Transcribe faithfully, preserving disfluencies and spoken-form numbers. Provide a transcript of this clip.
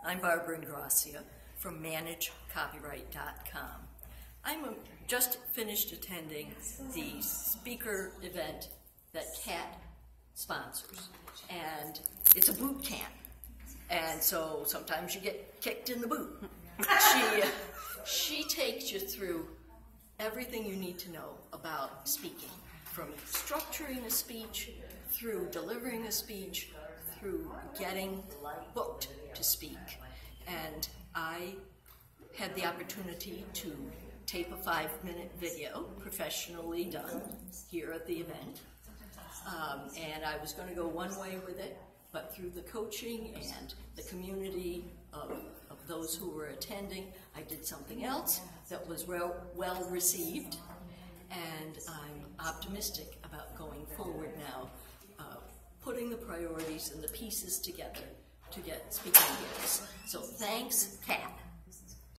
I'm Barbara Ingrassia from manage copyright dot com. I'm a, just finished attending the speaker event that C A T sponsors, and it's a boot camp, and so sometimes you get kicked in the boot. She, she takes you through everything you need to know about speaking, from structuring a speech, through delivering a speech, through getting booked to speak. And I had the opportunity to tape a five-minute video, professionally done, here at the event. Um, and I was going to go one way with it, but through the coaching and the community of, of those who were attending, I did something else that was well, well received. And I'm optimistic about going forward now, uh, putting the priorities and the pieces together to get speaking gigs. So thanks, C A T.